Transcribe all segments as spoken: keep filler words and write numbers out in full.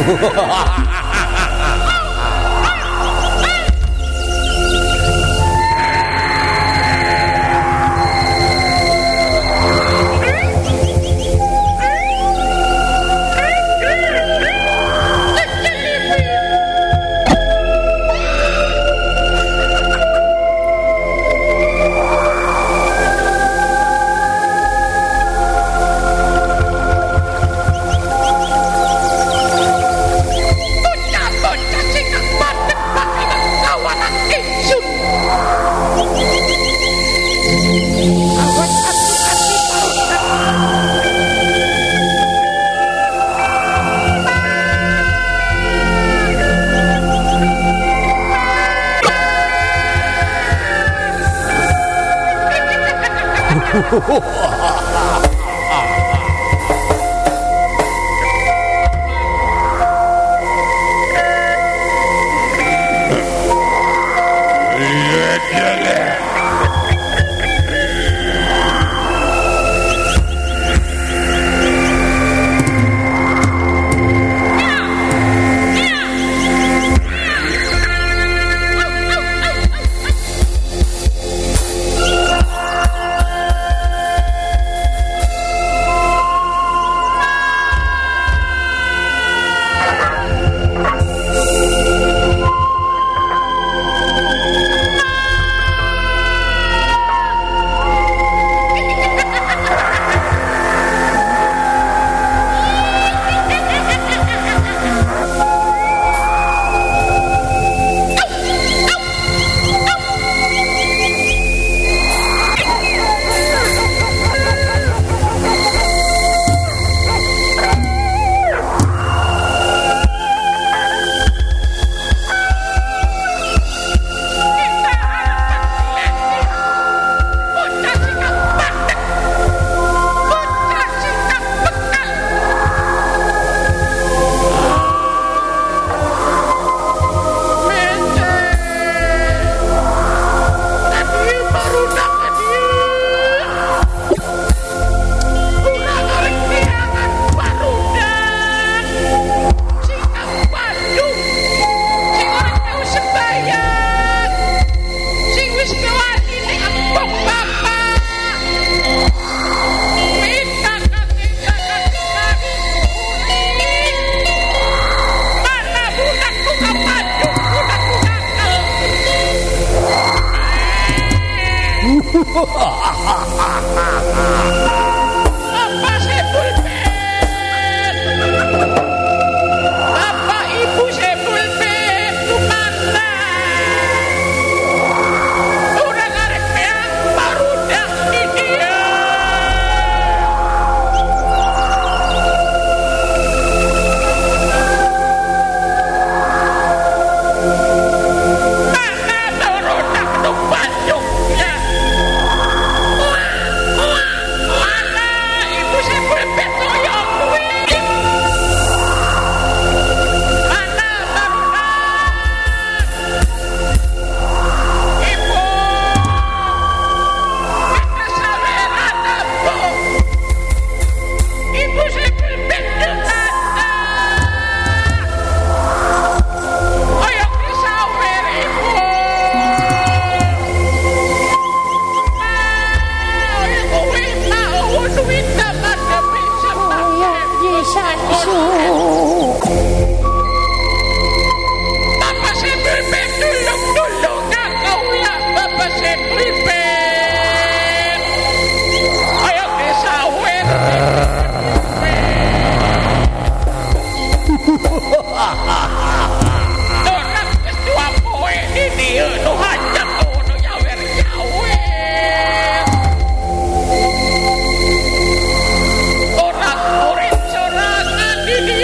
Orang murid sorangan ini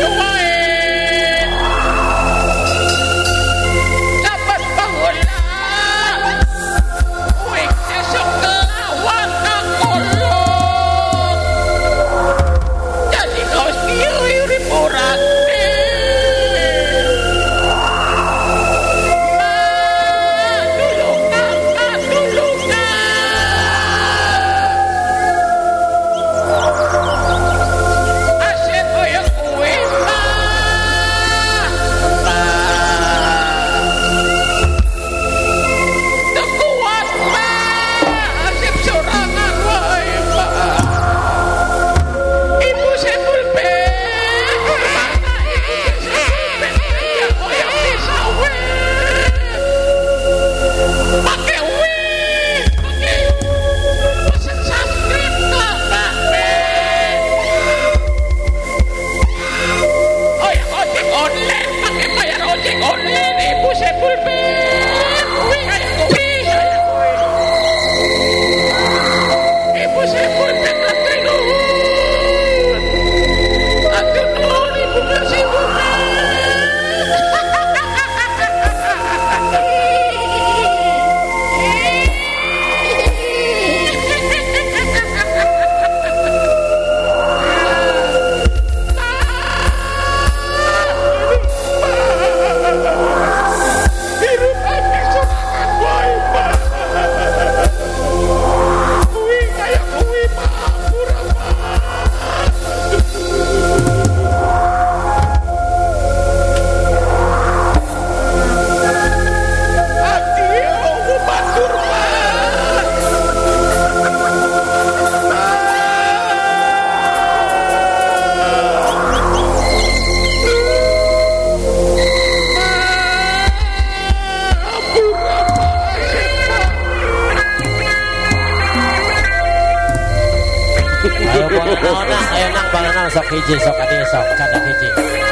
sok hiji sok adi sok canda hiji.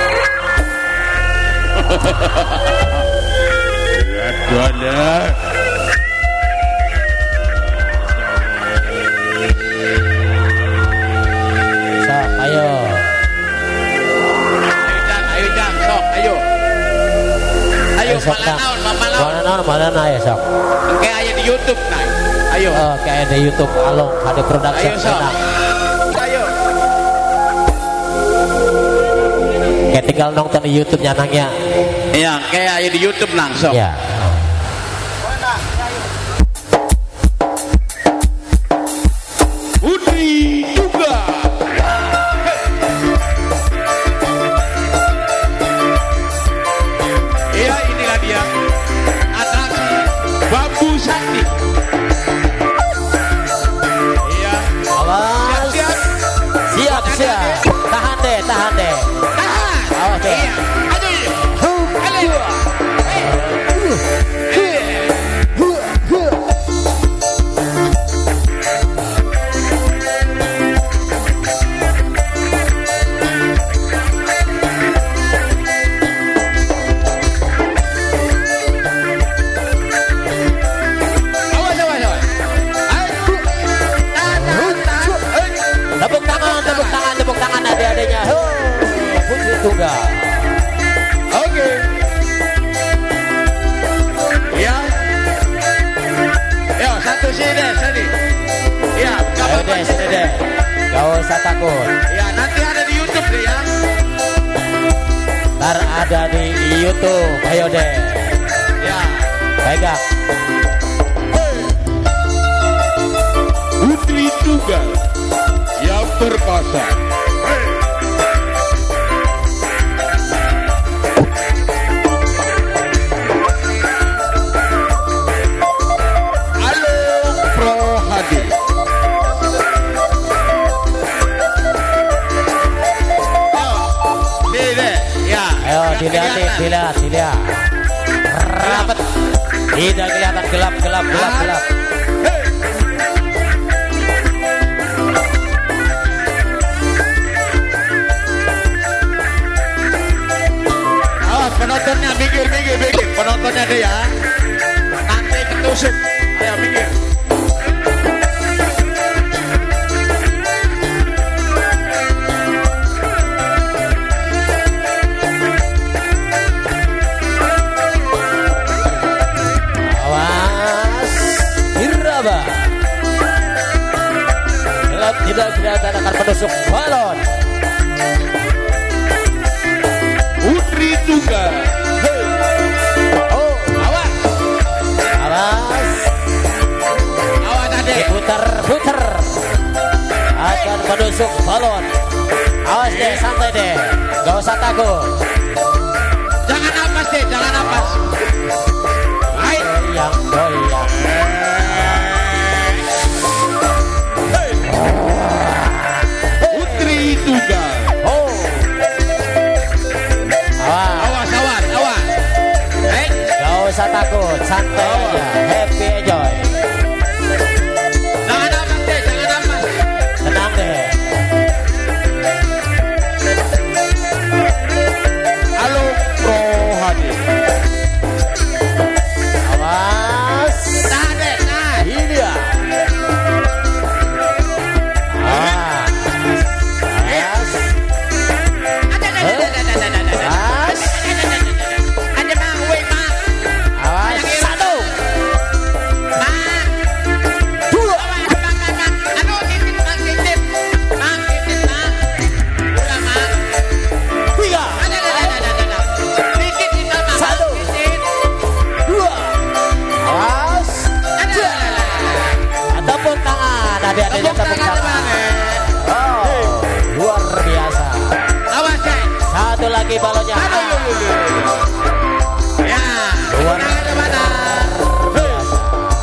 Ada. Sok ayo. Ayo jang, ayo jang, sok ayo. Ayo Sok malah naon, malah naon. Mana naon mana na ya sok. Kayak aja di YouTube nah. Ayo. Oh kayak di YouTube Along ada production. Ayo sok. Ayo. Kayak tinggal nonton di YouTube nyanangnya. Iya, kayak aja di YouTube langsung. Ya. Udri juga. Iya, inilah dia atraksi Bambu Sakti. Iya. Awas. Siap, Siap siap. Tahan deh tahan deh. tahan. Awas deh. Iya. Aduh. Aduh. Awas, awas, awas. Ayo. Tahan, tahan, tahan. Eh. Tepuk tangan tepuk tangan tepuk tangan adik-adiknya. Huh, Putri Tunggal. Oke. Ya. Yo, satu sini deh, sini. Ya, gak Ayo apa-apa deh sini deh. Gak usah takut. Ya, nanti ada di YouTube deh ya. Ntar ada di YouTube. Ayo deh. Ya. Pegang. Putri Tunggal yang perkasa. Halo Pro Hadi. Ayo, ini deh, ya. Ayo Yang dilihatin kelihatan. dilihat dilihat. Rapet. Tidak kelihatan gelap gelap gelap gelap. Hey. Awas penontonnya minggir minggir minggir penontonnya deh ya. Nanti ketusuk. Ayo minggir. Awas. Iraba. Gelap tidak kelihatan akan menusuk balon. Putri Tunggal. Hey. Oh, Awas. awas. Awas adek. Diputar-putar. Akan menusuk balon. Awas deh, santai deh. Gak usah takut. Jangan napas deh, jangan napas. Hai. Goyang, goyang. Hey. Putri Tunggal. Oh. Awas. Awas awas awas. Hey. Gak usah takut, santai aja, happy enjoy, Jangan napas deh, jangan napas. tenang deh. Halo Pro Hadi. Awas, Tahan deh, tahan. ini dia. Awas, awas, awas, Ada mah, weh mah. awas. Satu, dua, Aduh, titip mah, titip. Mah, titip mah. Udah mah. tiga, Ada, ada, ada, ada, ada. Titip di sana, mah. Satu. Titip. dua. Awas. Ada, ada, ada. Tepuk tangan, adik-adiknya Tepuk tepuk tangan, tangan. teman. Oh, luar biasa. Awas deh. Satu lagi balonnya. Aduh, aduh, aduh, aduh. Ya, Luar tangan kemana? biasa.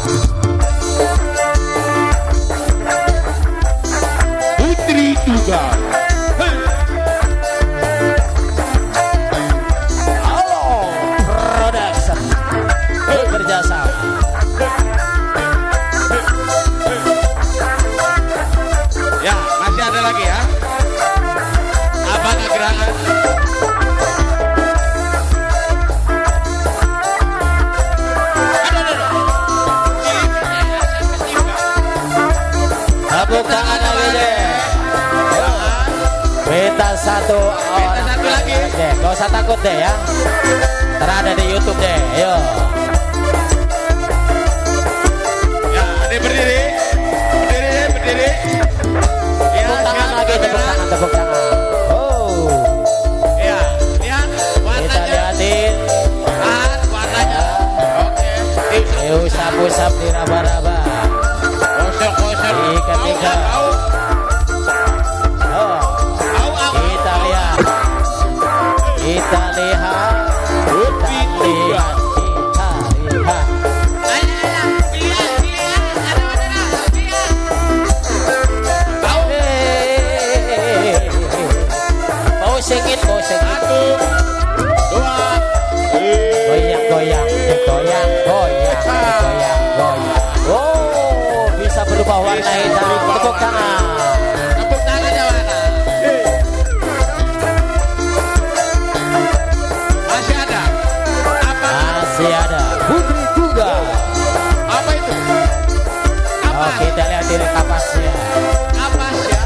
Putri Tunggal. Halo, production. Bekerja sama. Ya, masih ada lagi ya. satu Minta satu lagi. deh, gak usah takut deh ya. Terada di YouTube deh, yo. Ya, ini berdiri. Berdiri, berdiri. Ya, Tepuk tangan siap, lagi, tepuk kamera. tangan, tepuk tangan. Oh, Ya, lihat kita warnanya. liatin. Lihat warnanya. Oke. Yuk, usap-usap di raba-raba. Kosong-kosong. Di ketiga. Au, Oh, au, au, au. kita lihat. Kita lihat. Putri Kita Tunggal. lihat. Kita lihat. Ayo, ayo, lihat, lihat. Ada mana? Lihat. Au. Hey. Mau singit, mau singit. Satu, dua, Goyang, goyang, goyang, goyang, goyang, goyang. Oh, bisa berubah warna Bisa hitam. berubah Tepuk warna. tangan. tepuk tangannya mana? Masih ada? Apa? Masih ada Putri Tunggal. Apa itu? Apa? Oh, kita lihat di kapasnya. Napas ya?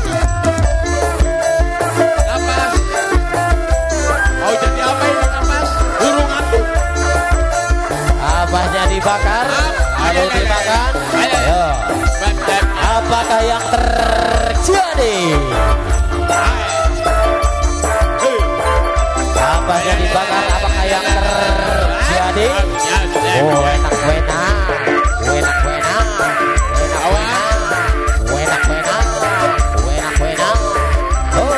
Napas. Mau jadi apa ini napas? Burung hantu. Kapasnya dibakar, lalu dimakan. Ayo, apakah yang terjadi? Kapasnya dibakar, apakah yang terjadi? Oh, enak, enak, enak, enak, enak, enak, enak, enak, enak. Oh.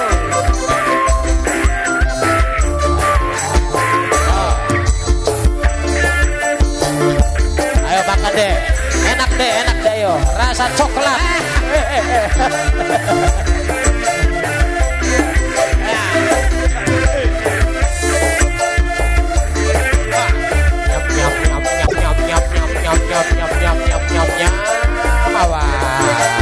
Ayo makan deh, enak deh, enak deh yo, rasa coklat. Nyap nyap nyap nyap nyap nyap nyap nyap nyap nyap nyap nyap nyap awas.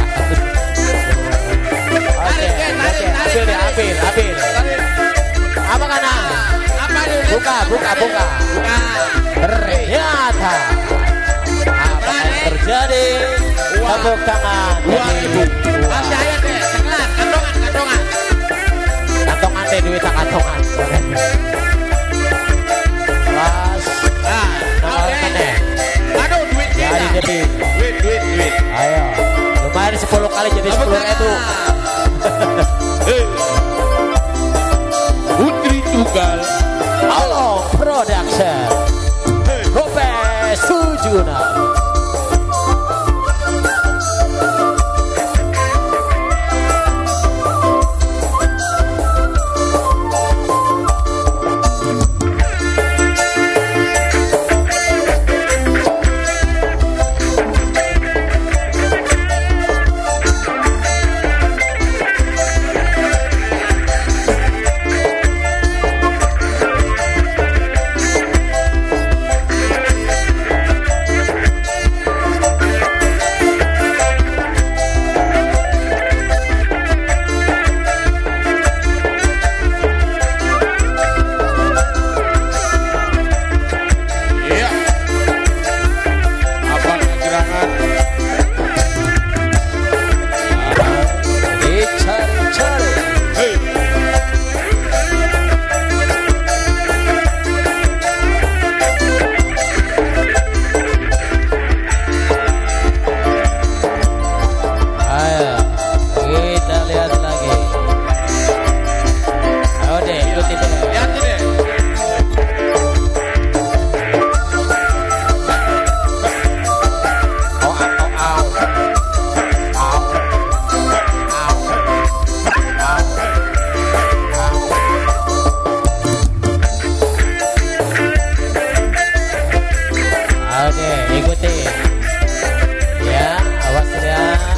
Oke, oke, ambil deh, ambil, ambil. Apa kana? Apa ini? Buka, buka, buka. Buka. Ternyata apa yang terjadi? Tepuk tangan. Dua ribu. Masih aja deh. Coklat. Kantongan, kantongan. Kantongan deh, duit tak kantongan. Pas. Nah, Nomor oke. mana? Aduh, duit kita. Jadi debit. Duit, duit, duit. Ayo. Lumayan sepuluh kali jadi sepuluh ribu. Hei. Putri Tunggal. Halo Production. Hei. Gope Sujuna. Iya. Apa gerangan? Dicari-cari. Hei. Ayo, kita lihat lagi. Ayo deh, ikutin deh. Lihat ini. Oh, au, oh, au. Au. Au. Au. Au. Ayo deh, ikutin. Ya, awas ya.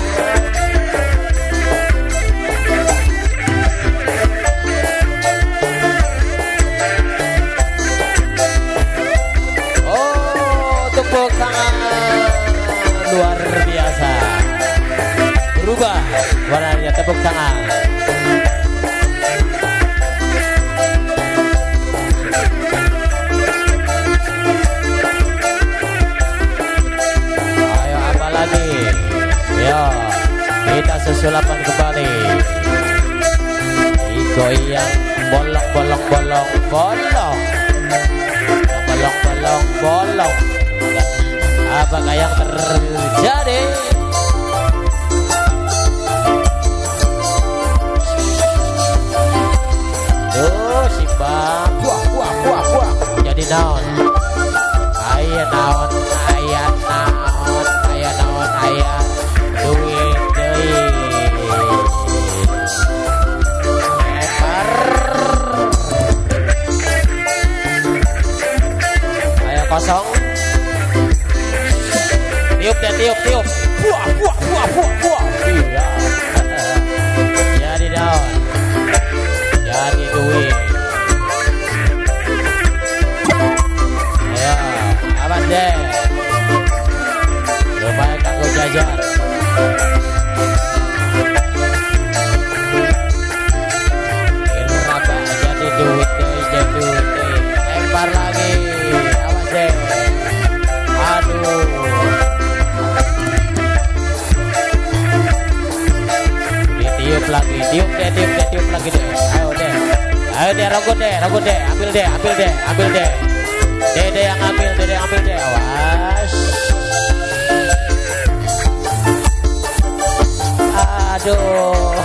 Oh, tepuk tangan luar biasa. Berubah warnanya, tepuk tangan. Ayo apa lagi? Yo, kita susulapan kembali. Goyang bolong bolong bolong bolong bolong bolong bolong. Apakah yang terjadi? Tuh si bang buah buah buah buah jadi naon ayah naon ayah naon ayah naon ayah duit duit lebar ayah kosong tiup deh tiup tiup buah buah buah buah buah iya jadi daun jadi duit ayo awas deh lumayan kanggo jajan iraba jadi duit deh jadi duit deh lempar lagi awas deh aduh ditiup lagi tiup deh tiup deh tiup lagi deh ayo deh ayo deh rogot deh rogot deh ambil deh ambil deh ambil deh dede yang ambil dede ambil deh awas aduh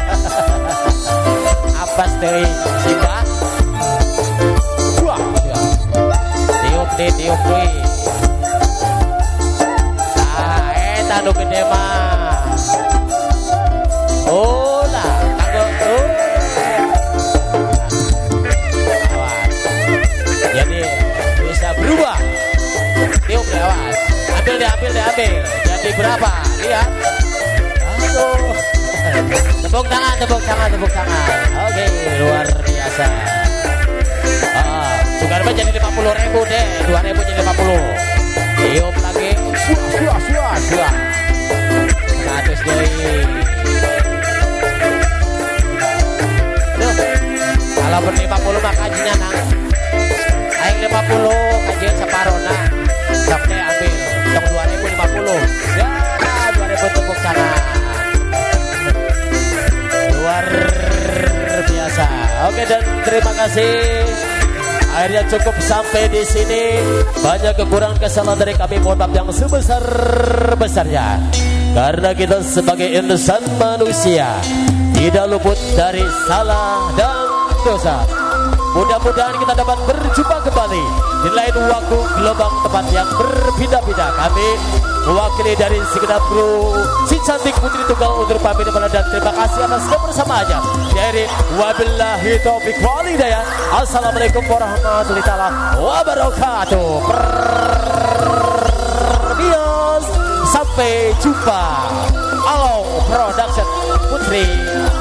apa deh siapa buah tiup deh tiup deh nah eh tanu gede mah oh lah kagak oh awas jadi bisa berubah tiup deh awas ambil deh ambil deh ambil jadi berapa lihat aduh tepuk tangan tepuk tangan tepuk tangan oke luar biasa ah juga jadi lima puluh ribu deh dua ribu jadi lima puluh tiup lagi suah suah suah suah seratus deh kalau ber lima puluh mah kajinya nang aing lima puluh kajian separuh nah sok deh ambil sok dua ribu lima puluh ya dua ribu tepuk tangan luar biasa oke dan terima kasih akhirnya cukup sampai di sini banyak kekurangan kesalahan dari kami mohon maaf yang sebesar-besarnya karena kita sebagai insan manusia tidak luput dari salah dan dosa. Mudah-mudahan kita dapat berjumpa kembali di lain waktu gelombang tempat yang berbeda-beda. Kami mewakili dari segenap kru si cantik putri tunggal undur pamit dan terima kasih atas kebersamaannya. Dari wabillahi taufiq wal hidayah. Assalamualaikum warahmatullahi wabarakatuh. Perbios sampai jumpa. Halo Production Putri